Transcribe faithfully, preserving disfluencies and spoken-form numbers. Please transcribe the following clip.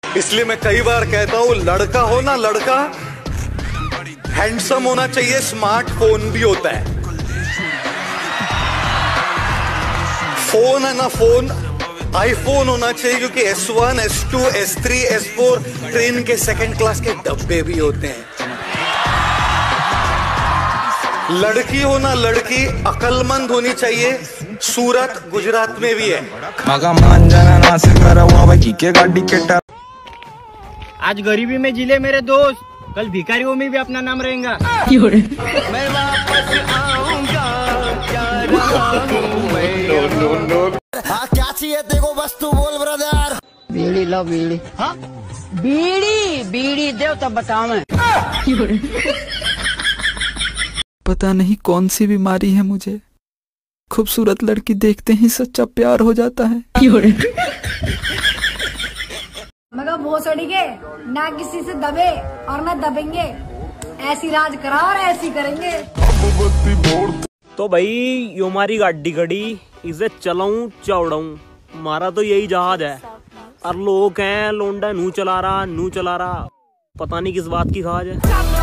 इसलिए मैं कई बार कहता हूं, लड़का हो ना लड़का, हैंडसम होना चाहिए, स्मार्टफोन भी होता है। फोन है ना, फोन आईफोन होना चाहिए, क्योंकि S one, S two, S three, S four train के सेकंड क्लास के डब्बे भी होते हैं। लड़की हो ना लड़की, अकलमंद होनी चाहिए। सूरत गुजरात में भी है। आज गरीबी में जिले मेरे दोस्त, कल भिखारियों में भी अपना नाम रहेगा। मैं वापस आऊंगा, हाँ क्या चाहिए देखो, बस तू बोल ब्रदर। बीड़ी लो बीड़ी। हाँ बीड़ी बीड़ी दो तब बताओ मैं। पता नहीं कौन सी बीमारी है मुझे, खूबसूरत लड़की देखते ही सच्चा प्यार हो जाता है। मगर भोसड़ी के ना किसी से दबे और ना दबेंगे, ऐसी राज करा और ऐसी करेंगे। तो भाई यो हमारी गाड़ी खड़ी, इसे चलाऊं चौड़ाऊं, हमारा तो यही जहाज है। और लोग हैं लोंडा नू चला रहा नू चला रहा, पता नहीं किस बात की खाज है।